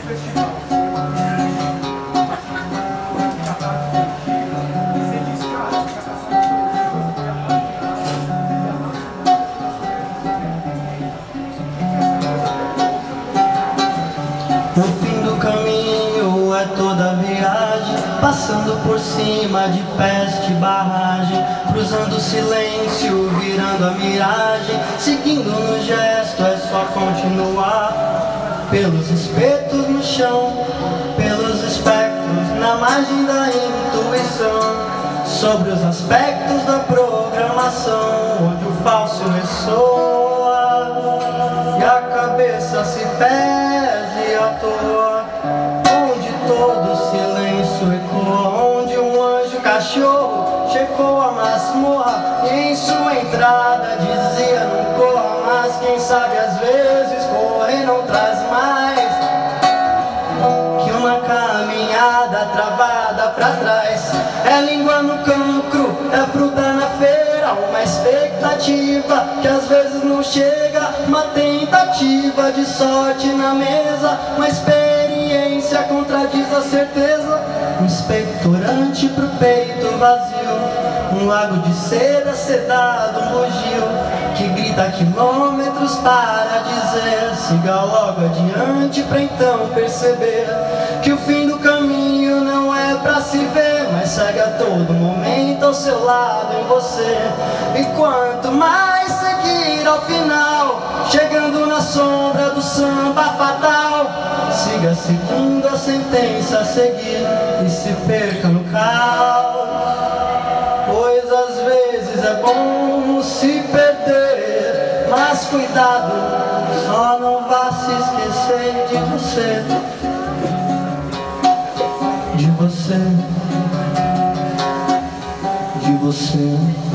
O fim do caminho é toda viagem, passando por cima de peste, barragem, cruzando o silêncio, virando a miragem, seguindo no gesto, é só continuar. Pelos espetos no chão, pelos espectros na margem da intuição, sobre os aspectos da programação, onde o falso ressoa e a cabeça se perde à toa, onde todo silêncio ecoa, onde um anjo cachorro checou a masmorra e em sua entrada dizia não corra, mas quem sabe às vezes correr não traz mais que uma caminhada travada pra trás. É língua no cancro, é fruta na feira, uma expectativa que às vezes não chega, uma tentativa de sorte na mesa, uma experiência contradiz a certeza, um expectorante pro peito vazio, um lago de seda sedado, um bugio que grita a quilômetros para dizer siga logo adiante pra então perceber que o fim do caminho não é pra se ver, mas segue a todo momento ao seu lado em você. E quanto mais seguir ao final, chegando na sombra do samba fatal, siga seguindo a sentença a seguir e se perca no caos, pois às vezes é bom se perder, mas cuidado, só não vá se esquecer de você, de você, de você.